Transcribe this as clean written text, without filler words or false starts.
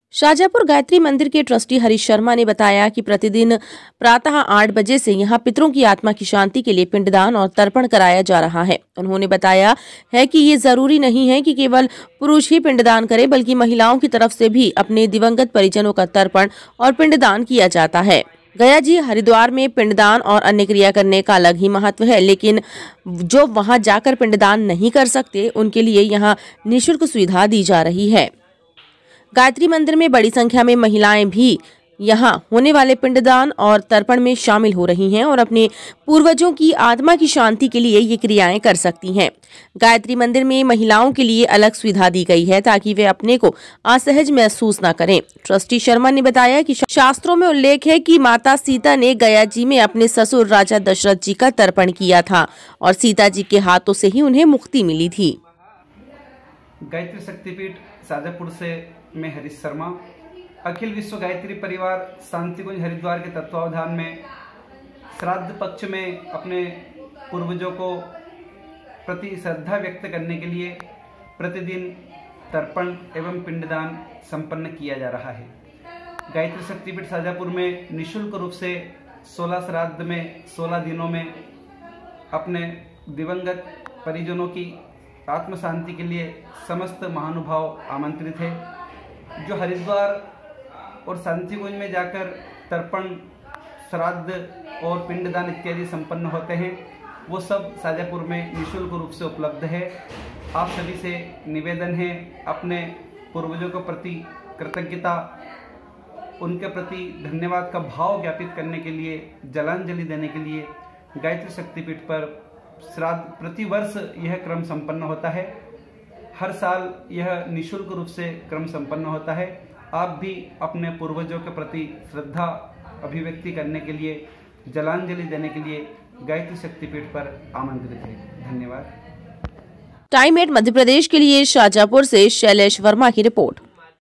शाजापुर गायत्री मंदिर के ट्रस्टी हरीश शर्मा ने बताया कि प्रतिदिन प्रातः 8 बजे से यहां पितरों की आत्मा की शांति के लिए पिंडदान और तर्पण कराया जा रहा है। उन्होंने बताया है कि ये जरूरी नहीं है कि केवल पुरुष ही पिंडदान करे, बल्कि महिलाओं की तरफ से भी अपने दिवंगत परिजनों का तर्पण और पिंडदान किया जाता है। गया जी हरिद्वार में पिंडदान और अन्य क्रिया करने का अलग ही महत्व है, लेकिन जो वहां जाकर पिंडदान नहीं कर सकते उनके लिए यहाँ निःशुल्क सुविधा दी जा रही है। गायत्री मंदिर में बड़ी संख्या में महिलाएं भी यहां होने वाले पिंडदान और तर्पण में शामिल हो रही हैं और अपने पूर्वजों की आत्मा की शांति के लिए ये क्रियाएं कर सकती हैं। गायत्री मंदिर में महिलाओं के लिए अलग सुविधा दी गई है ताकि वे अपने को असहज महसूस न करें। ट्रस्टी शर्मा ने बताया कि शास्त्रों में उल्लेख है कि माता सीता ने गया जी में अपने ससुर राजा दशरथ जी का तर्पण किया था और सीता जी के हाथों से ही उन्हें मुक्ति मिली थी। गायत्री शक्तिपीठ शाजापुर से मैं हरीश शर्मा अखिल विश्व गायत्री परिवार शांतिकुंज हरिद्वार के तत्वावधान में श्राद्ध पक्ष में अपने पूर्वजों को प्रति श्रद्धा व्यक्त करने के लिए प्रतिदिन तर्पण एवं पिंडदान संपन्न किया जा रहा है। गायत्री शक्तिपीठ शाजापुर में निःशुल्क रूप से 16 श्राद्ध में 16 दिनों में अपने दिवंगत परिजनों की आत्म शांति के लिए समस्त महानुभाव आमंत्रित है। जो हरिद्वार और शांतिकुंज में जाकर तर्पण, श्राद्ध और पिंडदान इत्यादि संपन्न होते हैं, वो सब शाजापुर में निःशुल्क रूप से उपलब्ध है। आप सभी से निवेदन है, अपने पूर्वजों के प्रति कृतज्ञता, उनके प्रति धन्यवाद का भाव ज्ञापित करने के लिए, जलांजलि देने के लिए गायत्री शक्तिपीठ पर श्राद्ध प्रतिवर्ष यह क्रम संपन्न होता है। हर साल यह निःशुल्क रूप से क्रम संपन्न होता है। आप भी अपने पूर्वजों के प्रति श्रद्धा अभिव्यक्ति करने के लिए, जलांजलि देने के लिए गायत्री शक्तिपीठ पर आमंत्रित हैं। धन्यवाद। टाइम 8 मध्य प्रदेश के लिए शाजापुर से शैलेश वर्मा की रिपोर्ट।